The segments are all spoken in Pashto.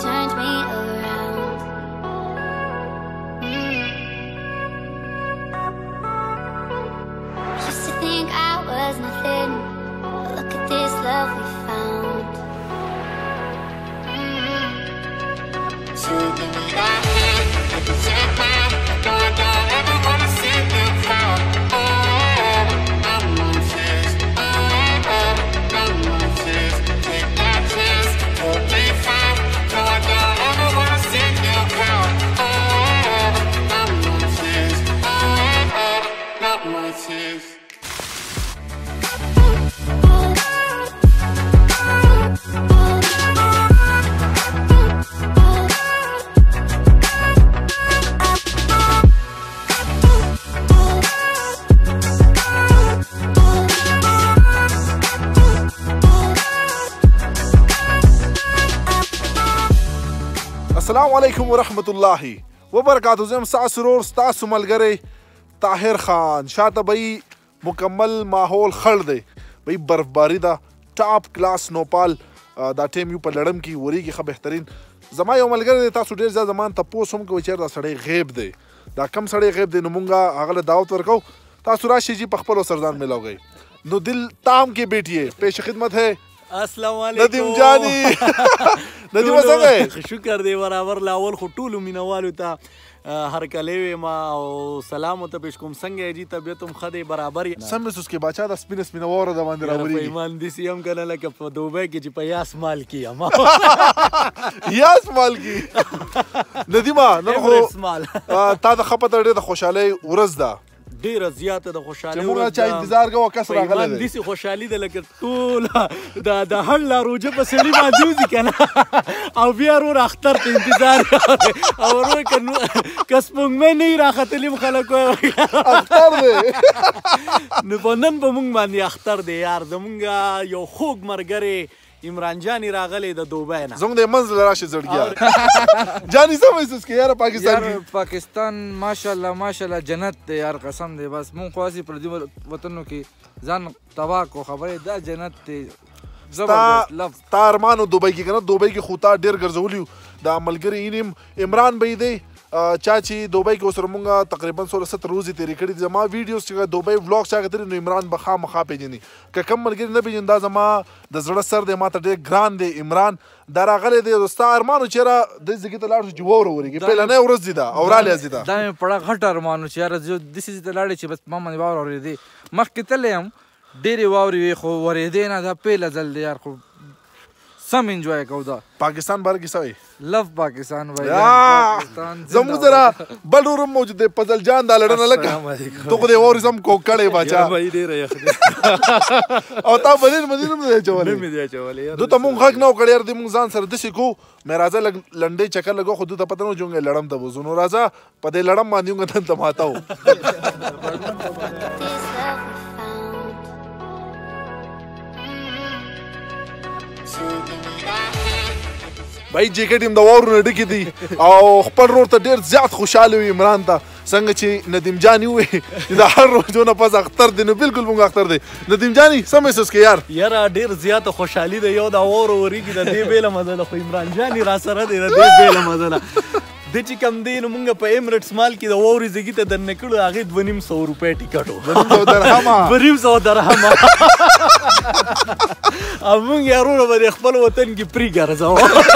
turned me around. Used to think I was nothing, but look at this love we found. So give me that hand, I can take mine. No, I don't ever wanna see you cry. No more tears, no more tears. Take that chance, you'll be fine. No, I don't ever wanna see you cry. No more tears, no more tears. السلام علیکم ورحمت الله وبرکاتہ. زم ستاسو ورور ستاسو ملګری طاهر خان. شاته به مکمل ماحول خړ دی، به برفباری ده، ټاپ کلاس نوپال دا ټیم یو په لړم کې وریږي ښه بهترین. زما یو ملګری دی، تاسو ډېر زیات زمان تپوس هم کوئ چېرې دا سړی غیب دی. دا کم سړی غیب دی نو مونږ هغه له دعوت ورکو. تاسو راشئ جی په خپلو سرځان میلاوګئ. نو دل تام کې بیٹھیے پیش خدمت ہے السلام علیکم ندیم جانی. ندیم څنګه یې؟ شکر دی برابر. لاول خو ټولو مینوالو ته هرکلی ویم او سلام ورته پیش کوم. څنګه یې جي؟ طبیعت هم ښه دی برابر یې؟ سم اوس کې باچا د سپینه سپینه واوره د باندې راوریږي. په ایمان داسې یم که نه لکه په دوبۍ کې چې په یاس مال کې یم. یاس مال کې ندیمه نن خو مال تا د ښه پته ډېر د خوشحالۍ ورځ ده، ډېره زیاته د خوشحالۍ چې مونږ چا انتظار کوو کس راغلی دی. داسې خوشحالي ده لکه ټوله د هړ لا روجه په سړي باندې وځي که نه او بیا ورور اختر ته انتظار او ورور که سپوږمۍ نه وي راختلي م خلک وایي اختر دی. نو په نن په مونږ باندې اختر دی یار. زمونږ یو خوږ ملګری عمران جانی راغلی د دوبۍ نه. زموږ د منځ له راشي زړګیا جانی څه محسوس کوي یاره پاکستان کې؟ پاکستان ماشاءالله ماشاءالله جنت دی یار، قسم دی. بس مونږ خو هسې پردي وطنو کې ځان تباه کو، خبرې دا جنت دی زبردست لفظ. تا ارمانو دوبۍ کې که نه؟ دوبۍ کې خو تا ډېر ګرځولي دا ملګري اینیم عمران به دی چا چې دوبۍ کې اوسره مونږ تقریبا 16-17 ورځې تېرې کړي دي. زما ویډیوز چې دوبۍ ولاګ چا کتلي نو عمران به خامخا پېژني. که کم ملګري نه پېژني دا زما د زړه سر دی، ماته ډېر ګران دی عمران. دا راغلی دی ستا ارمانو چېرې دې ځای ته لاړ شو چې واوره ورېږي. پیلنۍ ورځ دي دا او رالیازي ده. دا مې پړه غټ ارمانو چې یاره زه داسې ځای ته لاړې چې بس ما باندې واوره اورېدې. مخکې تللی یم ډېرې واورې وې خو ورېدې نه. دا پیله ځل دی یار، خو سم انجوای کوو. دا پاکستان باره کې څه وایي؟ لف پاکستان وایي. زموږ سره بل ورور موجود دی فضل جان. دا لړنه لکه تو خو دې واورې سم کوک کړی باچا او تا بدل مدینه نه دی اچولی. دو ته مونږ غږ نه و کړی یار. دې مونږ ځان سره داسې کوو مې راځه لږ لنډۍ چکر لګو خو دو ته پته نه و چې مونږ لړم ته بوځو. نو راځه په دې لړم باندې مونږ نن ته ماتو. بای جیکټ هم د واورو نه ډکې دي او خپل ورور ته ډېر زیات خوشحاله وي عمران ته. څنګه چې ندیم جاني ووایي چې د هر روزو نه پس اختر دی نو بالکل مونږ اختر دی. ندیم جاني څه محسوس کوې یار؟ یاره ډېر زیاته خوشحالي ده. یو دا واوره ورېږي د دې بېله مزه ده، خو عمران جاني را سره دی د دې بېله مزه ده. د چې کم دی نو مونږ په ایمریټس مال کې د واورې زګي ته درنه کړو، هغې 250 روپۍ ټیکټ و. 250 درهمه او مونږ یې وروره به د خپل وطن کې پرې ګرځوو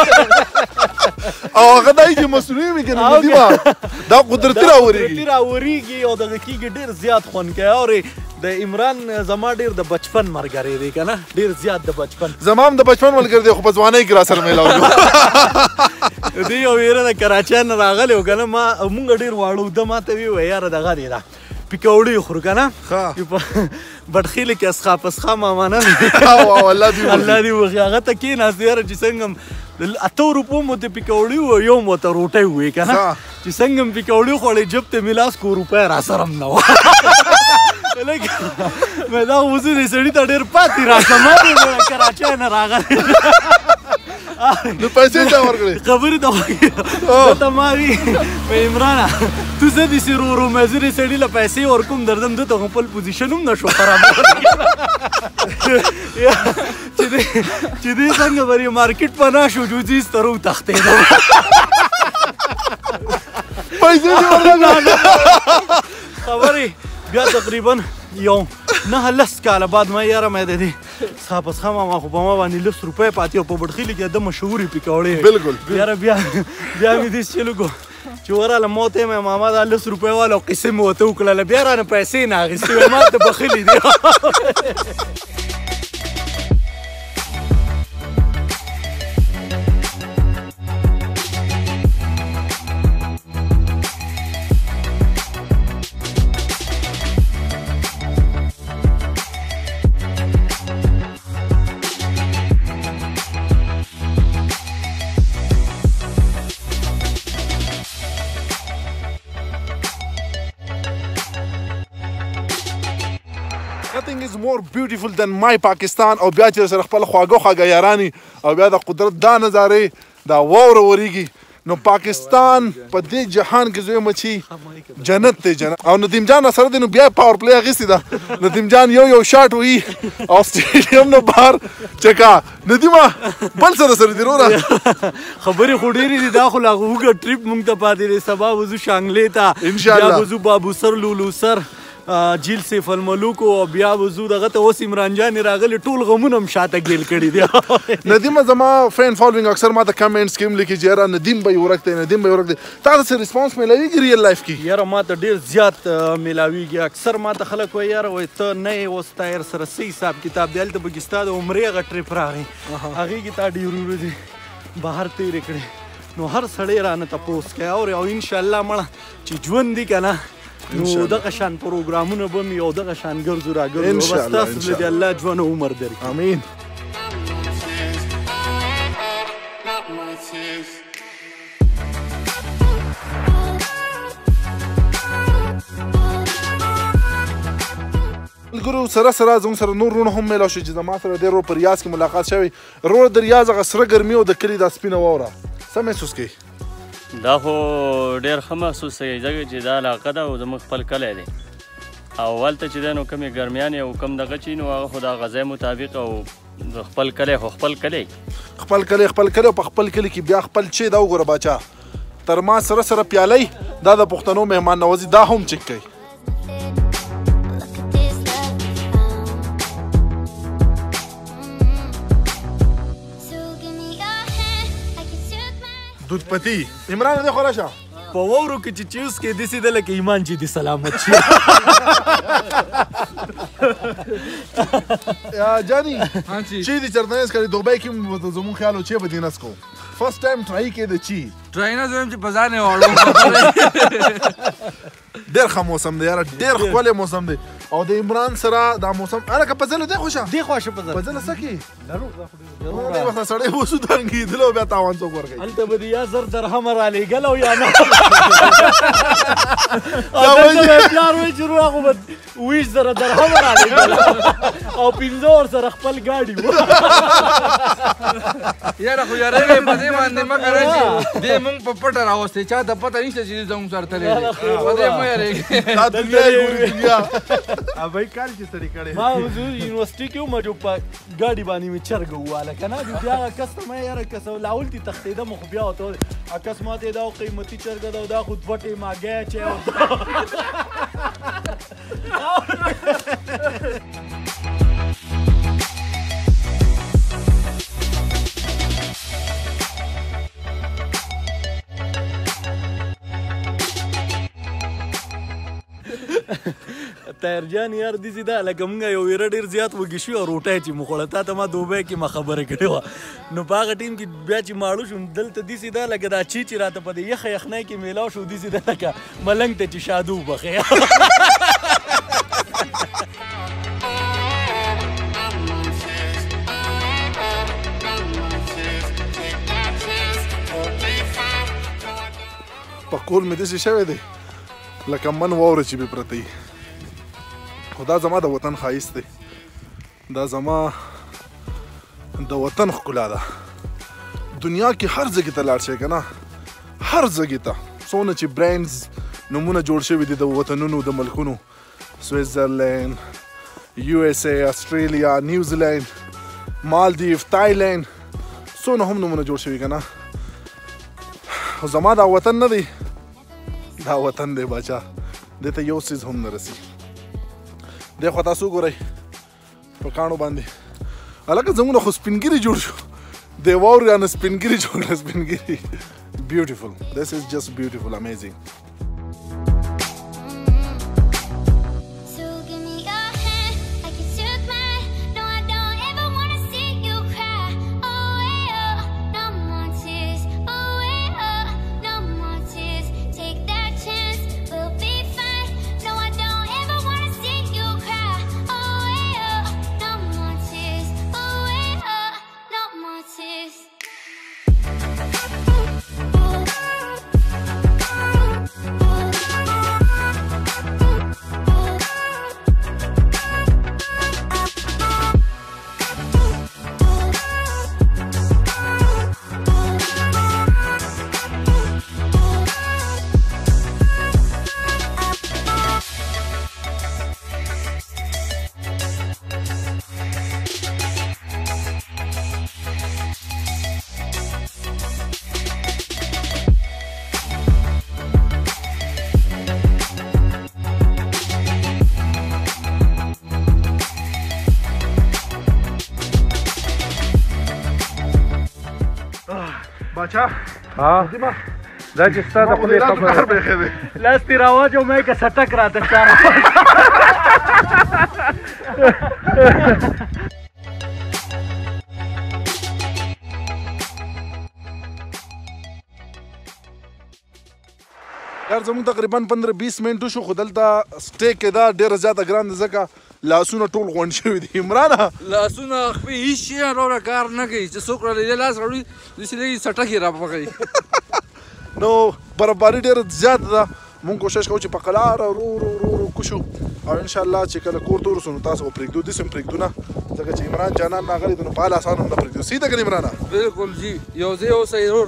او هغه دا چې مصنوعي وي که نه ندیمه دا قدرتي راورېږي او دغه کېږي ډېر زیات خوند کوي. اورې د عمران زما ډېر د بچپن ملګری دی که نه، ډېر زیات د بچپن. زما هم د بچپن ملګری دی خو په ځوانۍ کې را سره میلاو شو. دی یو ویره د کراچۍ نه راغلی و که نه. مونږ ډېر واړه و. ده ما ته وویل یاره دغه دی دا پیکوړې خورو که نه بټخیلې کې اسخا پسخا مامانه الله دې وخي. هغه ته کېناست یاره چې څنګه 8 روپو مو ته پیکوړې و یو مو ته روټۍ وې که نه. چې څنګه م پیکوړې خوړې جب ته مې لاس کو روپۍ را سره هم نه وه. مې دا اوس دې سړي ته ډېر پاتې راشه ما دې کراچۍ نه راغلی نو پیسې چا ورکړې خبرې ته وایي ته ما وي په عمرانه تو زه داسې ورو مزرې سړي له پیسې ورکوم درځم ده ته خپل پوزیشن هم نه شو خرابولی چې دې څنګه بری مارکیټ پناه شو جوزیز ته وتښتېدم پیسې دې ورکړې خبرې بیا تقریبا یو 9 کاله بعد ما یاره مې د دې څښا پسخا ماما خو په ما باندې 10 روپۍ پاتې او په بډخیلي کې د مشهورې پکوړې بالکل یاره بیا مې داسې چلو کو چې وراله ما ته یې ماما دا 10 روپۍ والا قصې مې ورته وکړله بیا رانه پیسې نه اخېستې وې ما ته بخلي دي Nothing is more beautiful than my Pakistan او بیا چې سره خپل خواږه یارانی او بیا د قدرت دا نظارې دا واوره وریږي نو پاکستان په دې جهان کې زوی مچی جنت ته جنت او ندیم جان سره د نو بیا پاور پلی اغیستی دا ندیم جان یو شاټ وی او سټیډیم نو بهر چکا ندیمه بل سره دی وروره خبرې خو ډېرې دي دا خو لا وګه ټریپ مونږ ته پاتې دی سبا وځو شانګلې ته ان شاء الله بیا وځو بابو سر لولو سر جیل سیف الملوک او بیا وځو دغه ته اوس عمران جان راغلی ټول غمونه هم شاته ګیل کړي دي ندیم زما فین فالوینګ اکثر ما ته کمنټس کې هم لیکي چې یاره ندیم به ورکته تا ته ریسپانس ملويږي ریل لایف کې یاره ما ته ډېر زیات ملاویږي اکثر ما ته خلک وایي یاره وایي ته نه یې اوس تا یار سره څه حساب کتاب دی هلته پکې ستا د عمرې هغه ټریپ راغی هغې کې تا ډېر ورځې بهر تېرې کړې نو هر سړی رانه تپوس کوي او انشاءالله مړه چې ژوند دی که نه نو دغه شان پروګرامونه به مې او دغه شان ګرځو راګرځو بس تاسو له دې الله ژوند او عمر درکړي امین ګورو سره زموږ سره نور رونه هم میلاو شو چې زما سره ډېر په ریاض کې ملاقات شوی رو د ریاض هغه سره ګرمي او د کلي دا سپینه واوره څه محسوس کوي دا خو ډېر ښه محسوس کوي ځکه چې دا علاقه ده او زموږ خپل کلی دی او هلته چې دی نو کمې ګرمیانې او کم دغه چې نو هغه خو د غذای مطابق او خپل کلی خو خپل کلی او په خپل کلي کې بیا خپل چې دا وګوره باچا تر ما سره پیالۍ دا د پښتنو مهمان نوازي دا هم چک کوي دود پتی عمران دې خورا شه په واورو کې چې چیوز کې داسې ده لکه ایمان چې دې سلامت شي جاني چې دې چرته نس کړي دوبۍ کې زموږ خیال و چې به دې نس کو فرست ټایم ټرای کې د چی ټرای نه زم چې په ځان یې واړو ډېر ښه موسم دی یاره ډېر ښکلی موسم دی او د عمران سره دا موسم هلکه په ځله دی خوشه دې خواشه په په ځله څه کې ورته سړی اوسو تنګېدلو بیا تاوان څوک ورکوي هلته به دې یا 1000 درهمه رالېږل او یا نه پلار وایي چې روح خو به 20000 درهمه رالېږل او 15 سره خپل ګاډي و یاره خو یارې په دې باندې مه کوه چې دې مونږ په پټه راوستې چا ته پته نشته چې زموږ سره تللی دی په دې مه یارېږې دا دنیا یې ګوري دنیا ابای کال چې سړی کړی ما حضور یونیورسيټي کې وم جو په ګاډي باندې مې چرګ واله کنه بیا کس ته مې یاره کس لاول تی تختیده مخ بیا وته اکسمات دا قیمتي چرګ دا خود وټه ماګه چې طاهر جان یار داسې ده لکه مونږ یو ویره ډېر زیات وږي شوي او روټۍ چې مو خوړه تا ته ما دوبۍ کې ما خبره کړې وه نو په هغه ټیم کې بیا چې ماړو شوم دلته داسې ده لکه دا چې راته په دې یخه یخنۍ کې میلاو شو داسې ده لکه ملنګ ته چې شادو وبخې په کور مې داسې شوی دی لکه من واوره چې به پرته وي خو دا زما د وطن ښایست دی دا زما د وطن ښکلا ده دنیا کې هر ځای ته لاړ شئ که نه هر ځای ته څونه چې برانډز نومونه جوړ شوي دي د وطنونو د ملکونو سویټزرلینډ یو اس اے استرالیا نیوزیلینډ مالدیو تایلینډ څونه هم نومونه جوړ شوي که نه خو زما دا وطن نه دی دا وطن دی باچا دې ته یو څیز هم نه رسي دی خوا تاسو ګورئ په کاڼو باندې هلکه زموږ نه خو سپینګیري جوړ شو د واورې رانه سپینګیري جوړ کړه سپینګیري beautiful this is just beautiful amazing باچا دا چې ستا د خولې خبره لاس دې راواچو مې که سټک راته ښکاره یار زموږ تقریبا 15-20 منټو شو خو دلته سټې کې دا ډېره زیاته ګران ده ځکه لاسونه ټول غونډ شوي دي عمرانه لاسونه خپې هېڅ شی راوړه کار نه کوي چې څوک رالیدې لاس راوړي داسې لږ سټکې راپخوي نو برابري ډېره زیاته ده مونږ کوشش کوو چې په قلاره ورو ورو ورو ورو کوشو او انشاءالله چې کله کور ته ورسو نو تاسو به پرېږدو داسې هم پرېږدو نه ځکه چې عمران جانان راغلی دی نو په حال اسان هم نه پرېږدو صحیح ده که نه عمرانه بالکل جي یو ځای اوسئ ورور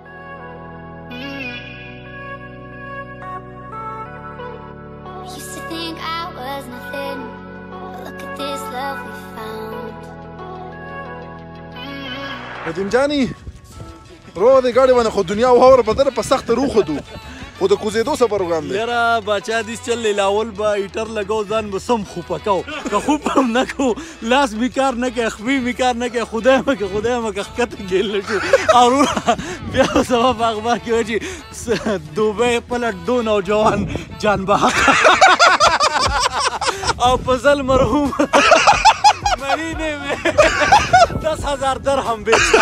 ندیم جاني رو دې ګاډي باندې خو دنیا واوره په دره په سخته روخه دو خو د کوزېدو څه پروګرام دی یاره باچا دیس چل لاول به هیټر لګو ځان به سم خوپه کو که خوب هم نه کو لاس می کار نه کوي خپې می کار نه کوي خدای مکه ښکته ګیل شو او بیا سبا په اخبار کې وایي چې دوبۍ پلټ دو نوجوان جان بحق او فضل مرحوم مہینے میں 10,000 درہم بیچتا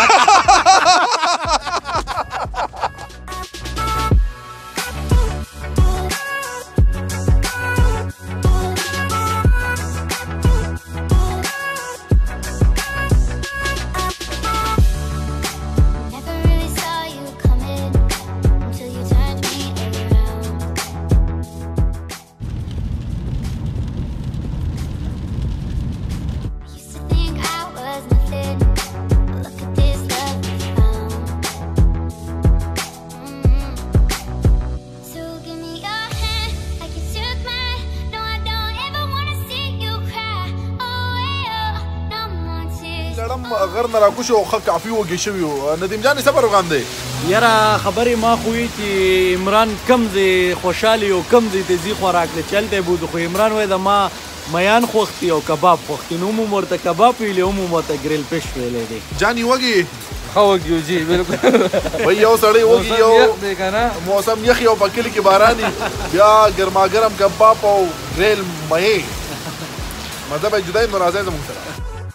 غر نه راکوشو او ښه کافي وږی شوي وو ندیم جانې څه پروګرام دی یاره خبرې ما خو وی چې عمران کم ځای خوشحالي او کم ځای ته ځي خوراک له چلته بودو خو عمران وایي د ما میان خوښتي او کباب خوښتي نو هم ورته کباب ویلی هم ورته ګریل فش ویلی دی جانې وږي ښه وږي جي بالکل وایي یو سړی وږي یو موسم یخ یو په کلي کې باراني بیا ګرماګرم کباب او ګریل مهې مزه به یې جدا نو راځئ زموږ سره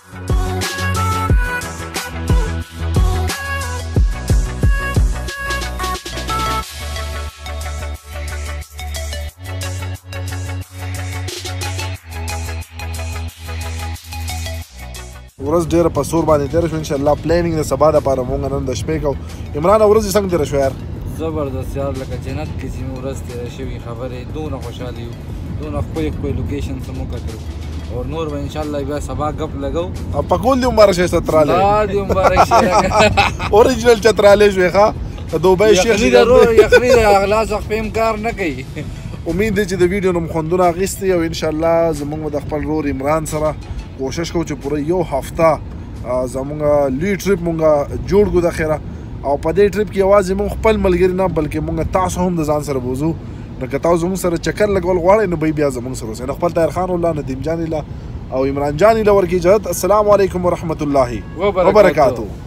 ورځ ډېره په سور باندې تېره شوه انشاءالله پلانینګ د سبا دپاره مونږ نن د شپې کوو عمران ورځې څنګه تېره شوه یار زبردست یار لکه جنت کې چې مې ورځ تېره شوې خبرې دونه خوشحالي یو دونه ښکلې ښکلې لوکیشن ته مو کتل او نور به ان شاء الله بیا سبا غپ لګو او پکول دی مبارک شه ستراله دا دی مبارک شه اوریجنل چتراله شوی ښا دوبۍ شیخ یخنی درو یخنی د اغلاس خپل کار نه کوي امید دی چې د ویډیو نوم خوندونه اغیستي او ان شاء الله زموږ د خپل رور عمران سره کوشش کوو چې پوره یو هفته زموږ لوی ټریپ مونږ جوړ کړو د خیره او په دې ټریپ کې یوازې مونږ خپل ملګري نه بلکې مونږ تاسو هم د ځان سره بوزو نو که تاسو زموږ سره چکر لګول غواړئ نو بیا زموږ سره اوسئ. خپل طاهر خان الله، ندیم جان الله او عمران جان الله ورکې اجازت. السلام علیکم ورحمت الله وبرکاتہ.